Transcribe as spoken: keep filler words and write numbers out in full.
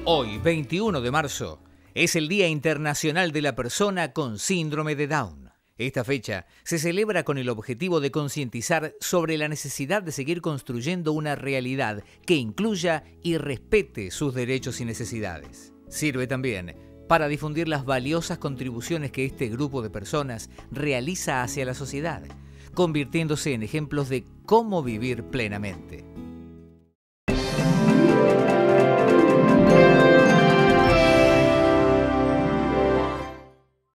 Hoy, veintiuno de marzo, es el Día Internacional de la Persona con Síndrome de Down. Esta fecha se celebra con el objetivo de concientizar sobre la necesidad de seguir construyendo una realidad que incluya y respete sus derechos y necesidades. Sirve también para difundir las valiosas contribuciones que este grupo de personas realiza hacia la sociedad, convirtiéndose en ejemplos de cómo vivir plenamente.